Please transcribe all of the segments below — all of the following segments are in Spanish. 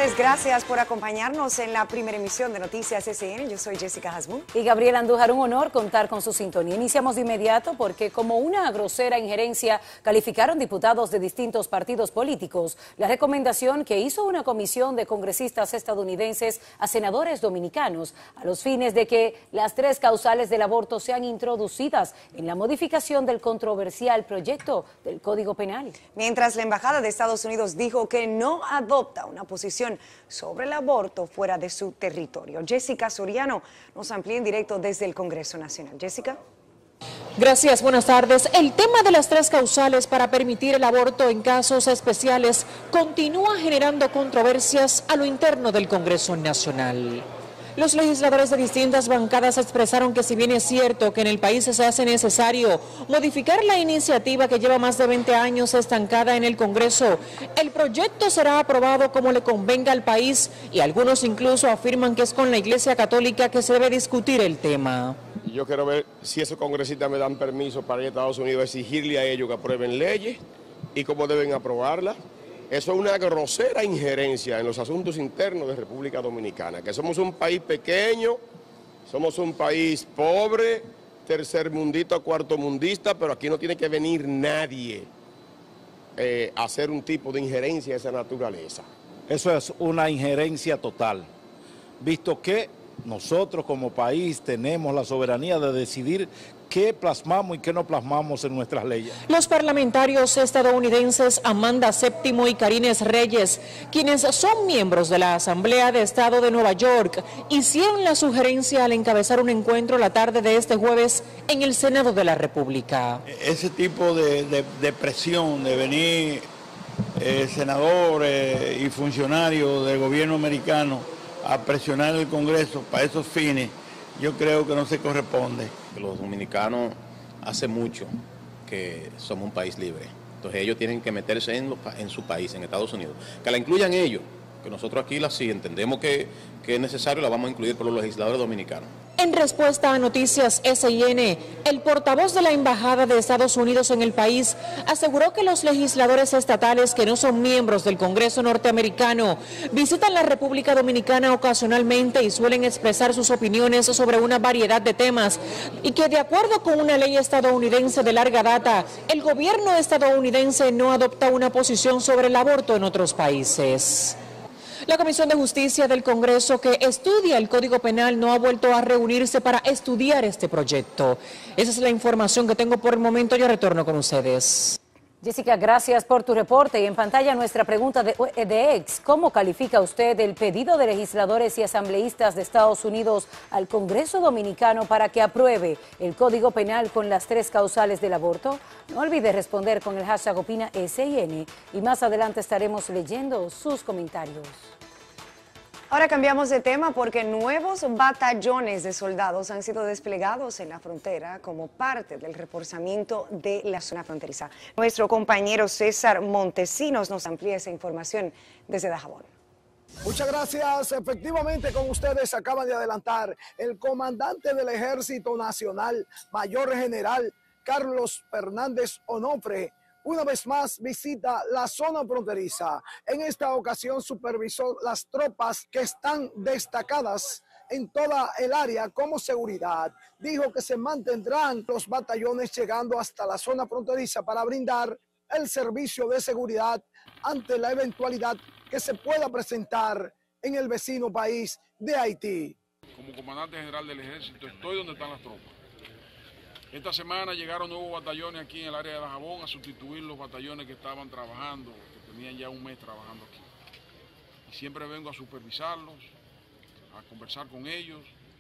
tardes, gracias por acompañarnos en la primera emisión de Noticias SN. Yo soy Jessica Hasbun. Y Gabriela Andújar, un honor contar con su sintonía. Iniciamos de inmediato porque como una grosera injerencia calificaron diputados de distintos partidos políticos la recomendación que hizo una comisión de congresistas estadounidenses a senadores dominicanos a los fines de que las 3 causales del aborto sean introducidas en la modificación del controversial proyecto del Código Penal. Mientras la Embajada de Estados Unidos dijo que no adopta una posición sobre el aborto fuera de su territorio. Jessica Soriano nos amplía en directo desde el Congreso Nacional. Jessica. Gracias, buenas tardes. El tema de las 3 causales para permitir el aborto en casos especiales continúa generando controversias a lo interno del Congreso Nacional. Los legisladores de distintas bancadas expresaron que si bien es cierto que en el país se hace necesario modificar la iniciativa que lleva más de 20 años estancada en el Congreso, el proyecto será aprobado como le convenga al país y algunos incluso afirman que es con la Iglesia Católica que se debe discutir el tema. Yo quiero ver si esos congresistas me dan permiso para ir a Estados Unidos a exigirle a ellos que aprueben leyes y cómo deben aprobarlas. Eso es una grosera injerencia en los asuntos internos de República Dominicana, que somos un país pequeño, somos un país pobre, tercermundista, cuartomundista, pero aquí no tiene que venir nadie a hacer un tipo de injerencia de esa naturaleza. Eso es una injerencia total, visto que nosotros como país tenemos la soberanía de decidir qué plasmamos y qué no plasmamos en nuestras leyes. Los parlamentarios estadounidenses Amanda Séptimo y Karines Reyes, quienes son miembros de la Asamblea de Estado de Nueva York, hicieron la sugerencia al encabezar un encuentro la tarde de este jueves en el Senado de la República. Ese tipo de presión de venir senadores y funcionarios del gobierno americano a presionar el Congreso para esos fines, yo creo que no se corresponde. Los dominicanos hace mucho que somos un país libre, entonces ellos tienen que meterse en su país, en Estados Unidos, que la incluyan ellos, que nosotros aquí sí entendemos que es necesario, la vamos a incluir por los legisladores dominicanos. En respuesta a Noticias SN, el portavoz de la Embajada de Estados Unidos en el país aseguró que los legisladores estatales que no son miembros del Congreso norteamericano visitan la República Dominicana ocasionalmente y suelen expresar sus opiniones sobre una variedad de temas y que de acuerdo con una ley estadounidense de larga data, el gobierno estadounidense no adopta una posición sobre el aborto en otros países. La Comisión de Justicia del Congreso que estudia el Código Penal no ha vuelto a reunirse para estudiar este proyecto. Esa es la información que tengo por el momento. Yo retorno con ustedes. Jessica, gracias por tu reporte. Y en pantalla nuestra pregunta de ex. ¿Cómo califica usted el pedido de legisladores y asambleístas de Estados Unidos al Congreso Dominicano para que apruebe el Código Penal con las 3 causales del aborto? No olvide responder con el hashtag OpinaSIN y más adelante estaremos leyendo sus comentarios. Ahora cambiamos de tema porque nuevos batallones de soldados han sido desplegados en la frontera como parte del reforzamiento de la zona fronteriza. Nuestro compañero César Montesinos nos amplía esa información desde Dajabón. Muchas gracias. Efectivamente, como ustedes acaban de adelantar, el comandante del Ejército Nacional, Mayor General Carlos Fernández Onofre, una vez más visita la zona fronteriza. En esta ocasión supervisó las tropas que están destacadas en toda el área como seguridad. Dijo que se mantendrán los batallones llegando hasta la zona fronteriza para brindar el servicio de seguridad ante la eventualidad que se pueda presentar en el vecino país de Haití. Como comandante general del ejército estoy donde están las tropas. Esta semana llegaron nuevos batallones aquí en el área de Dajabón a sustituir los batallones que estaban trabajando, que tenían ya un mes trabajando aquí. Y siempre vengo a supervisarlos, a conversar con ellos,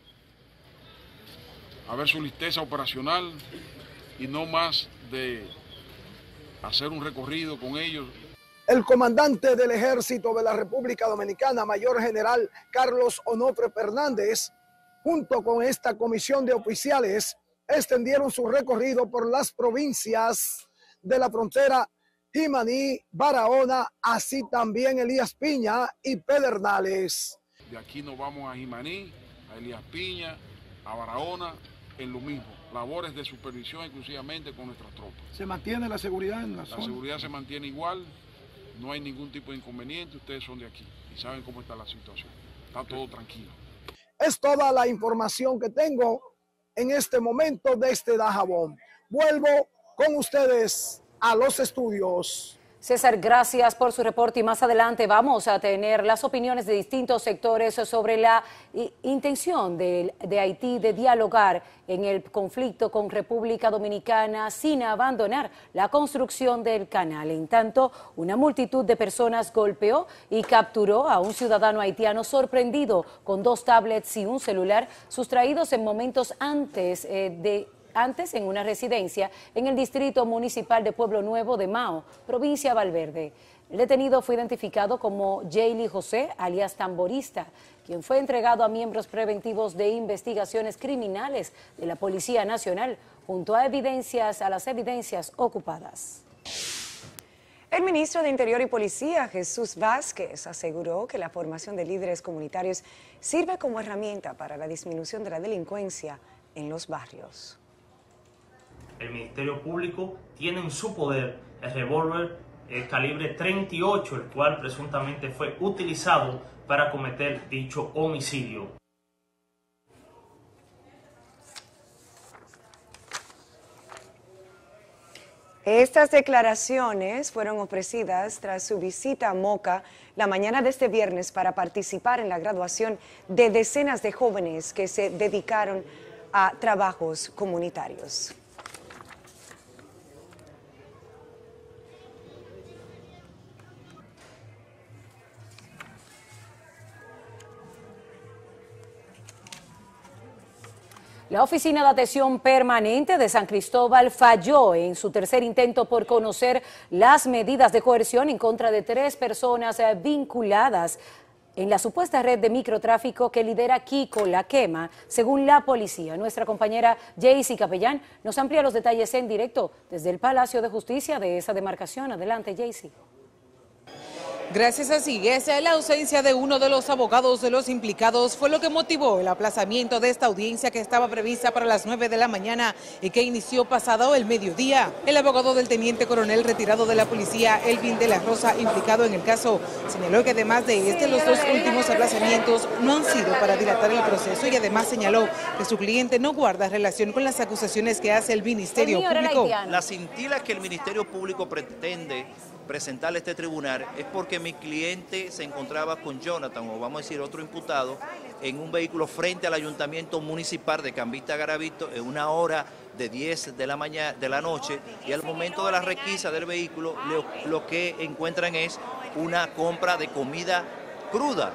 a ver su listeza operacional y no más de hacer un recorrido con ellos. El comandante del Ejército de la República Dominicana, Mayor General Carlos Onofre Fernández, junto con esta comisión de oficiales, extendieron su recorrido por las provincias de la frontera Jimaní, Barahona, así también Elías Piña y Pedernales. De aquí nos vamos a Jimaní, a Elías Piña, a Barahona, en lo mismo, labores de supervisión exclusivamente con nuestras tropas. ¿Se mantiene la seguridad en la zona? La seguridad se mantiene igual, no hay ningún tipo de inconveniente, ustedes son de aquí y saben cómo está la situación. Está todo tranquilo. Es toda la información que tengo en este momento desde Dajabón. Vuelvo con ustedes a los estudios. César, gracias por su reporte y más adelante vamos a tener las opiniones de distintos sectores sobre la intención de Haití de dialogar en el conflicto con República Dominicana sin abandonar la construcción del canal. En tanto, una multitud de personas golpeó y capturó a un ciudadano haitiano sorprendido con 2 tablets y un celular sustraídos en momentos antes en una residencia en el distrito municipal de Pueblo Nuevo de Mao, provincia Valverde. El detenido fue identificado como Jaylee José, alias Tamborista, quien fue entregado a miembros preventivos de investigaciones criminales de la Policía Nacional, junto a las evidencias ocupadas. El ministro de Interior y Policía, Jesús Vázquez, aseguró que la formación de líderes comunitarios sirve como herramienta para la disminución de la delincuencia en los barrios. El Ministerio Público tiene en su poder el revólver calibre 38, el cual presuntamente fue utilizado para cometer dicho homicidio. Estas declaraciones fueron ofrecidas tras su visita a Moca la mañana de este viernes para participar en la graduación de decenas de jóvenes que se dedicaron a trabajos comunitarios. La Oficina de Atención Permanente de San Cristóbal falló en su tercer intento por conocer las medidas de coerción en contra de 3 personas vinculadas en la supuesta red de microtráfico que lidera Kiko La Quema, según la policía. Nuestra compañera Jaycee Capellán nos amplía los detalles en directo desde el Palacio de Justicia de esa demarcación. Adelante, Jaycee. Gracias a CIGES, la ausencia de uno de los abogados de los implicados fue lo que motivó el aplazamiento de esta audiencia que estaba prevista para las 9 de la mañana y que inició pasado el mediodía. El abogado del teniente coronel retirado de la policía, Elvin de la Rosa, implicado en el caso, señaló que además de los 2 últimos aplazamientos no han sido para dilatar el proceso y además señaló que su cliente no guarda relación con las acusaciones que hace el Ministerio Público. La cintila que el Ministerio Público pretende presentarle a este tribunal es porque mi cliente se encontraba con Jonathan, o vamos a decir otro imputado, en un vehículo frente al Ayuntamiento Municipal de Cambista Garavito en una hora de 10 de la noche, y al momento de la requisa del vehículo lo que encuentran es una compra de comida cruda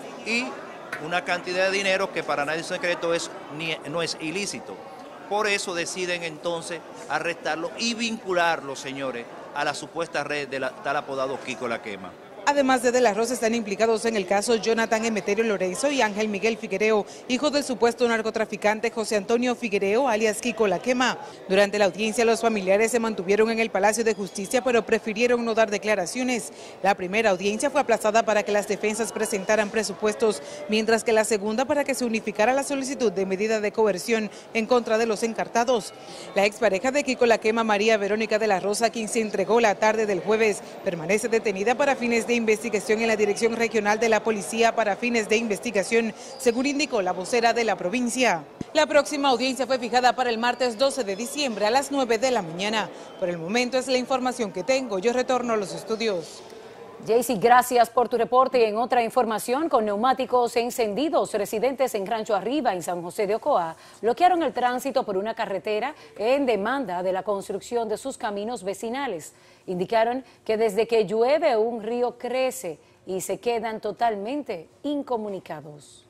y una cantidad de dinero que para nadie es secreto no es ilícito. Por eso deciden entonces arrestarlo y vincularlo, señores, a la supuesta red del tal apodado Kiko La Quema. Además de la Rosa, están implicados en el caso Jonathan Emeterio Lorenzo y Ángel Miguel Figuereo, hijo del supuesto narcotraficante José Antonio Figuereo, alias Kiko La Quema. Durante la audiencia, los familiares se mantuvieron en el Palacio de Justicia, pero prefirieron no dar declaraciones. La primera audiencia fue aplazada para que las defensas presentaran presupuestos, mientras que la segunda para que se unificara la solicitud de medida de coerción en contra de los encartados. La expareja de Kiko La Quema, María Verónica de la Rosa, quien se entregó la tarde del jueves, permanece detenida para fines de investigación en la Dirección Regional de la Policía para fines de investigación, según indicó la vocera de la provincia. La próxima audiencia fue fijada para el martes 12 de diciembre a las 9 de la mañana. Por el momento es la información que tengo. Yo retorno a los estudios. Jaycee, gracias por tu reporte. Y en otra información, con neumáticos encendidos, residentes en Rancho Arriba, en San José de Ocoa, bloquearon el tránsito por una carretera en demanda de la construcción de sus caminos vecinales. Indicaron que desde que llueve un río crece y se quedan totalmente incomunicados.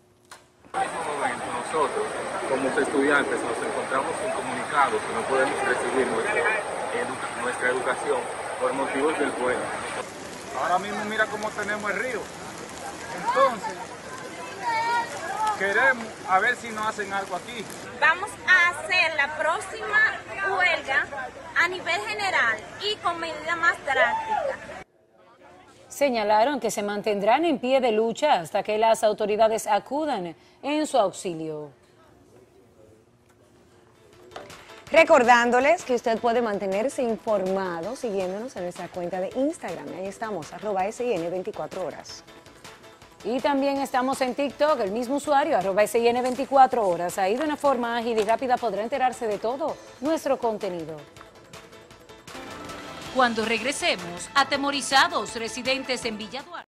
En este momento nosotros, como estudiantes, nos encontramos incomunicados y no podemos recibir nuestra educación por motivos del pueblo. Ahora mismo mira cómo tenemos el río. Entonces, queremos a ver si nos hacen algo aquí. Vamos a hacer la próxima huelga a nivel general y con medidas más drásticas. Señalaron que se mantendrán en pie de lucha hasta que las autoridades acudan en su auxilio. Recordándoles que usted puede mantenerse informado siguiéndonos en nuestra cuenta de Instagram. Ahí estamos, @SIN24horas. Y también estamos en TikTok, el mismo usuario, @SIN24horas. Ahí de una forma ágil y rápida podrá enterarse de todo nuestro contenido. Cuando regresemos, atemorizados residentes en Villa Duarte.